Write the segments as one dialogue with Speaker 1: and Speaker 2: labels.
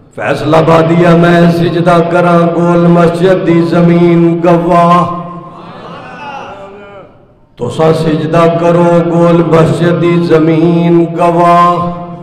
Speaker 1: فیصلہ بادیا میں سجدہ کراں گول مسجد دی زمین گواہ تساں سجدہ کرو گول مسجد دی زمین گواہ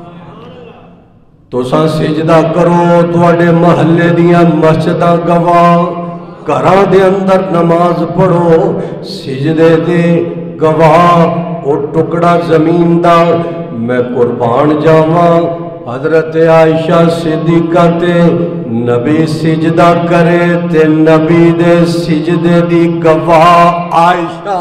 Speaker 1: تساں سجدہ کرو تواڈے محلے دیاں مسجداں گواہ گھراں دے اندر نماز پڑھو سجدے دے گواہ او ٹکڑا زمین دا میں قربان جاواں حضرت عائشہ صدیقہ تے نبی سجدہ کرے تے نبی دے سجدے دی گواہ عائشہ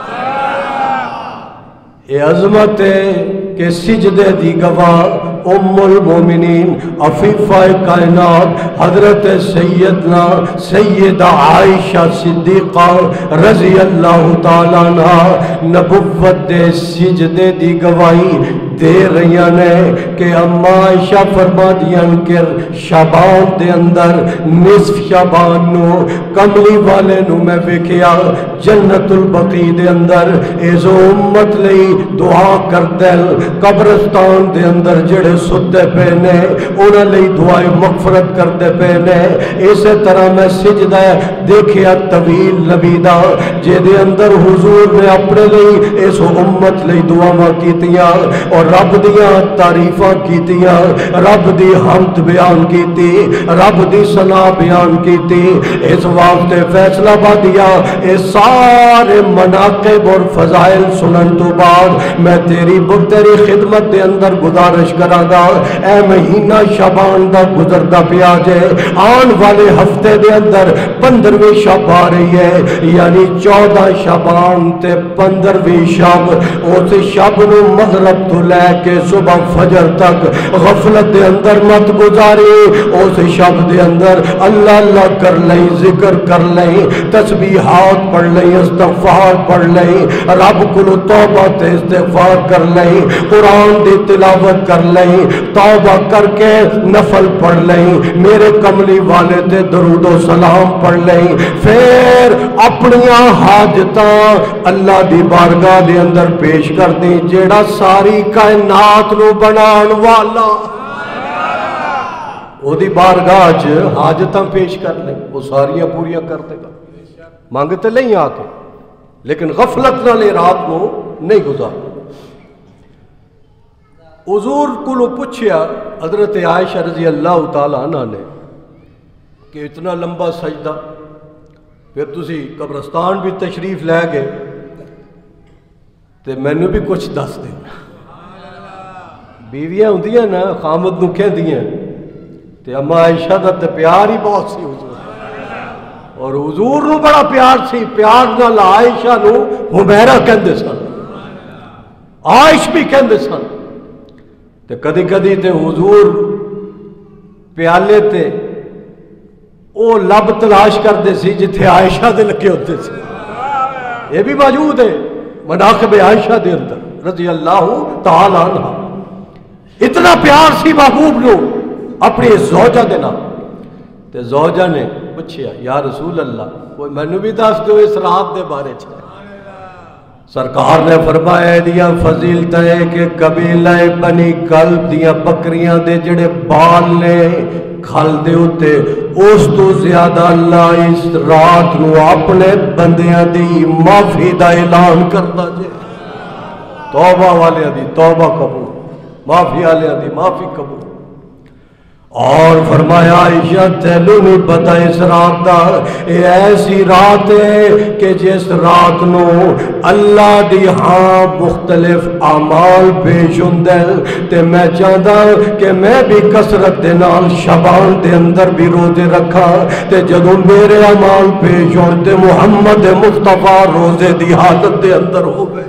Speaker 1: اے عظمت ہے کہ سجدے دی گواہ ام المومنین عفیفہ کائنات حضرت سیدہ عائشہ صدیقہ رضی اللہ تعالیٰ عنہ نبوت دے سجدے دی گواہی دے رہیاں نے کہ اما عائشہ فرما دیاں کہ شعبان دے اندر نصف شعبان نو کملی والے نو میں ویکھیا جنت البقیع دے اندر ایزو امت لئی دعا کر دل قبرستان دے اندر جڑے ستے پے نے انہاں لئی دعائے مغفرت کر دے پے نے اسی طرح میں سجدہ دیکھیا طویل لبیدہ جے دے اندر حضور نے اپنے لئی ایسو امت لئی دعاواں کیتیاں اور رب دیاں تعریفاں کیتیاں رب دی حمد بیان کیتی رب دی ثنا بیان کیتی اس واسطے فیصلہ بادیا اے سارے مناقب اور فضائل سنن تو بعد میں تیری خدمت دے اندر گزارش کراں گا اے مہینہ شعبان دا گزردا پیا جے آن والے ہفتے دے اندر 15ویں شب آ رہی ہے یعنی 14 شعبان تے 15ویں شب اس شب نو مغرب تو لے کے صبح فجر تک غفلت دے اندر مت گزاری اس شب دے اندر اللہ اللہ کر لیں ذکر کر لیں تسبیحات پڑھ لیں استغفار پڑھ لیں رب کو توبہ تے استغفار کر لیں قرآن دی تلاوت کر لیں توبہ کر کے نفل پڑھ لیں میرے کملی والے تے درود و سلام پڑھ لیں پھر اپنیاں حاجتاں اللہ دی بارگاہ دے اندر پیش کر دیں جیڑا ساری کائنات نو بنان والا او دی بارگاہ چ حاجتاں پیش کر لیں وہ ساریاں پوریاں کر دے گا مانگتے لیں آ کے لیکن غفلت نہ لے رات نو نہیں گزار حضور کو پوچھیا حضرت عائشہ رضی اللہ تعالیٰ عنہ نے کہ اتنا لمبا سجدہ پھر تسی قبرستان بھی تشریف لے گئے تے مینوں بھی کچھ دس دے بیویاں ہوندیاں نا خامد نو کہندیاں تے اما عائشہ دا تے پیار ہی بہت سی حضور اور حضور نو بڑا پیار سی پیار نال عائشہ نو حمیرہ کہندے سن عائش بھی کہندے سن تے کدی کدی تے حضور پیالے تے او لب تلاش کردے سی جتھے عائشہ دے لگے ہوتے سی یہ بھی موجود ہے مناقب عائشہ دے اندر رضی اللہ تعالیٰ عنہ اتنا پیار سی محبوب نو اپنی زوجہ دے نام تے زوجہ نے پوچھیا یا رسول اللہ کوئی مینوں بھی دس دو اس رات دے بارے چ سرکار نے فرمایا دیا فضیلت ہے کہ قبیلہ بنی کلب دیا بکریاں دے جڑے بال نے کھل دے ہوتے اس تو زیادہ اللہ اس رات نو اپنے بندیاں دی معافی دا اعلان کرتا جے توبہ والے دی توبہ قبول معافی والے دی معافی قبول اور فرمایا عائشہ تینو نہیں پتا اس رات دا یہ ایسی رات ہے کہ جس رات نو اللہ دی ہاں مختلف اعمال پیش ہوندے تے میں چاہتا کہ میں بھی کثرت دے نال شعبان دے اندر بھی روزے رکھا تے جدوں میرے اعمال پیش ہون تے محمد مصطفیٰ روزے دی حالت دے اندر ہوئے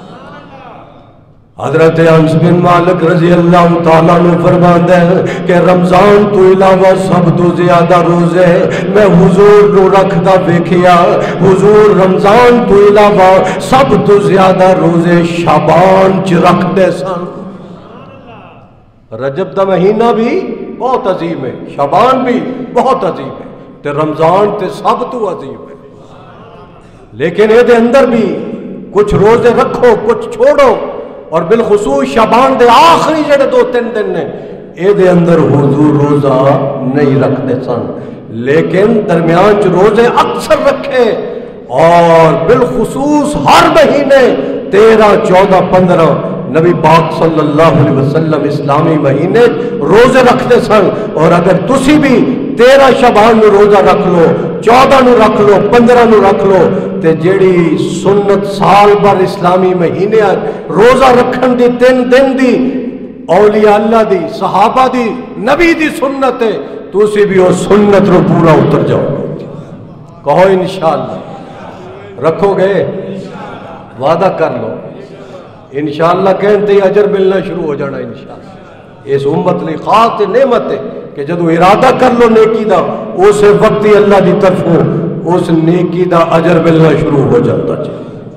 Speaker 1: حضرت انس بن مالک رضی اللہ تعالیٰ نے فرماتے ہیں کہ رمضان تو علاوہ سب تو زیادہ روزے میں حضور نو رکھتا ویکھیا حضور رمضان تو علاوہ سب تو زیادہ روزے شعبان چ رکھتے سن رجب دا مہینہ بھی بہت عظیم ہے شعبان بھی بہت عظیم ہے تے رمضان تے سب تو عظیم ہے لیکن یہ دے اندر بھی کچھ روزے رکھو کچھ چھوڑو اور بالخصوص شعبان دے آخری جڑے 2-3 دن نے اے دے اندر حضور روزہ نہیں رکھتے سن، لیکن درمیان چ روزے اکثر رکھے، اور بالخصوص ہر مہینے 13، 14، 15 نبی پاک صلی اللہ علیہ وسلم اسلامی مہینے روزے رکھتے سن۔ اور اگر تسی بھی 13 شعبان نو روزہ رکھ لو، 14 نو رکھ لو، 15 نو رکھ لو، تے جیڑی سنت سال بھر اسلامی مہینے روزہ رکھن دی 3 دن دی اولیاء اللہ دی، صحابہ دی، نبی دی سنت ہے، تسی بھی وہ سنت رو پورا اتر جاؤ گے۔ کہو انشاءاللہ، رکھو گے؟ وعدہ کر لو انشاءاللہ، کہتے ہی اجر ملنا شروع ہو جانا انشاءاللہ۔ اس امت لی خاص نعمت ہے کہ جدو ارادہ کر لو نیکی دا، اس وقت ہی اللہ دی طرفوں اس نیکی دا اجر ملنا شروع ہو جاتا ہے۔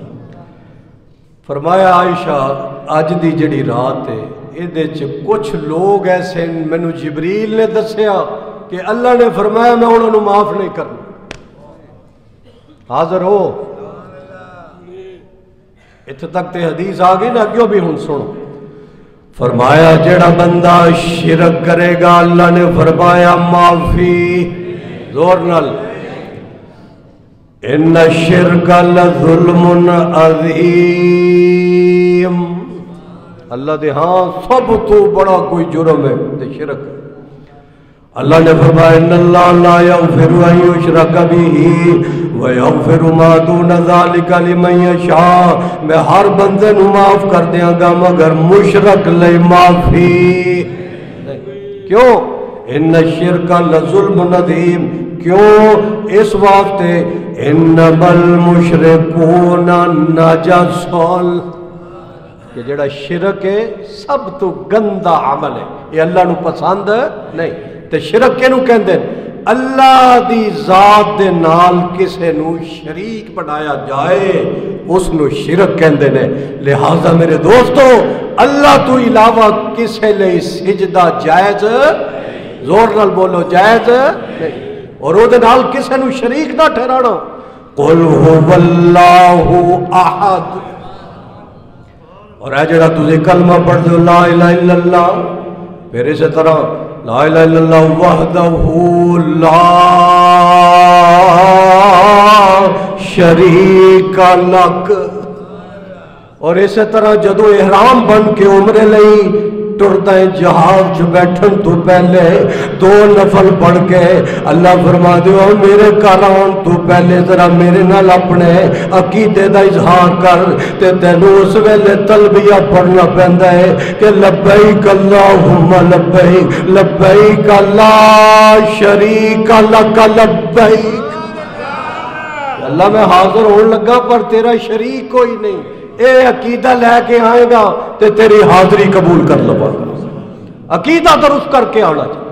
Speaker 1: فرمایا عائشہ اج دی جڑی رات ہے یہ کچھ لوگ ایسے مینوں جبریل نے دسیا کہ اللہ نے فرمایا میں انہوں نے معاف نہیں کرنا۔ حاضر ہو؟ اتنے تک تے حدیث آ گئی نا، اگیوں بھی ہن سنو۔ فرمایا جڑا بندہ شرک کرے گا، اللہ نے فرمایا معافی، زور نال، ان الشرک لظلم عظیم، اللہ دے ہاں سب تو بڑا کوئی جرم ہے تے شرک۔ اللہ نے فرمایا ان اللہ لا یغفر ان یشرک بہ ویغفر ما دون ذلک لمن یشاء، میں ہر بندے نو معاف کر دیاں گا مگر مشرک لئی معافی کیوں؟ ان الشرک لظلم عظیم، کیوں؟ اس واسطے انما المشرکون نجس، کہ جڑا شرک ہے سب تو گندا عمل ہے، یہ اللہ نو پسند نہیں۔ تے شرک کے نو کہندے اللہ دی ذات دے نال کسے نو شریک بنایا جائے اس نو شرک کہندے نے۔ لہذا میرے دوستو اللہ تو علاوہ کسے لئے سجدہ جائز، زور نال بولو، جائز نہیں، اور او دے نال کسے نو شریک نہ ٹھہرانا۔ قل هو اللہ احد، اور اے جڑا تجھے کلمہ پڑھ دو لا الہ الا اللہ، پھر اسی طرح لا الہ الا اللہ وحدہ لا شریک لک، اور اسی طرح جدو احرام بن کے عمرے لئی ٹرتا ہے جہاز جو بیٹھن تو پہلے 2 نفل پڑھ کے اللہ فرما دیو میرے کاران تو پہلے ذرا میرے نال اپنے عقیدے دا اظہار کر، تے تینوں اس ویلے تلبیہ پڑھنا پہندا ہے کہ لبیک اللہم لبیک لبیک لا شریک لک لبیک، اللہ میں حاضر ہون لگا پر تیرا شریک کوئی نہیں، اے عقیدہ لے کے آئے گا تے تیری حاضری قبول کر لوا، عقیدہ درست کر کے آنا چاہیے۔